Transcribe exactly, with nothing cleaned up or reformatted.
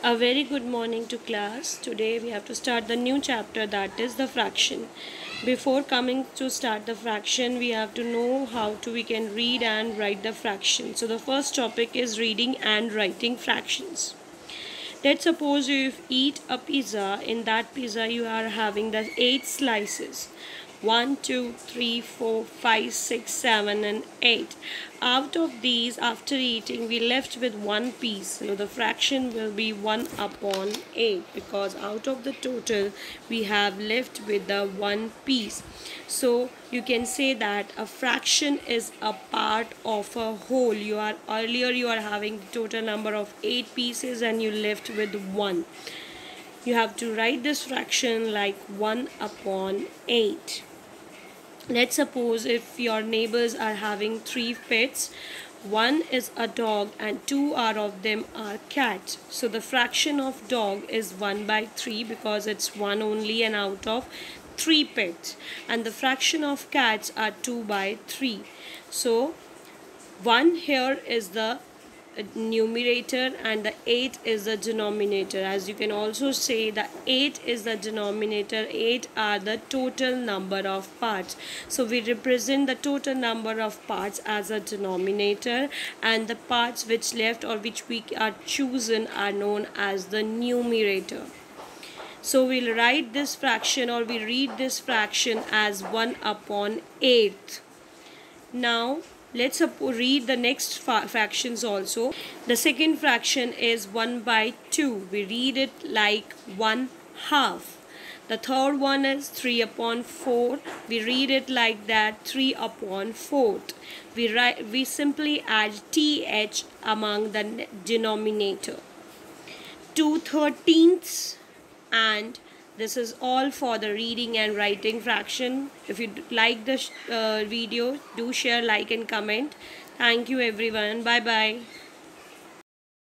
A very good morning to class. Today we have to start the new chapter, that is the fraction. Before coming to start the fraction, we have to know how to we can read and write the fraction. So the first topic is reading and writing fractions. Let's suppose you eat a pizza. In that pizza you are having the eight slices. One, two, three, four, five, six, seven, and eight. Out of these, after eating, we left with one piece. So the fraction will be one upon eight, because out of the total we have left with the one piece. So you can say that a fraction is a part of a whole. You are earlier you are having the total number of eight pieces and you left with one. You have to write this fraction like one upon eight. Let's suppose if your neighbors are having three pets, one is a dog and two are of them are cats. So the fraction of dog is one by three, because it's one only and out of three pets, and the fraction of cats are two by three. So one here is the numerator and the eight is the denominator. As you can also say, the eight is the denominator, eight are the total number of parts. So we represent the total number of parts as a denominator, and the parts which left or which we are chosen are known as the numerator. So we'll write this fraction, or we read this fraction as one upon eight. Now let's read the next fractions also. The second fraction is one by two. We read it like one half. The third one is three upon four. We read it like that, three upon fourth. We write we simply add th among the denominator. Two thirteenths, and this is all for the reading and writing fraction. If you like the uh, video, do share, like and comment. Thank you everyone. Bye bye.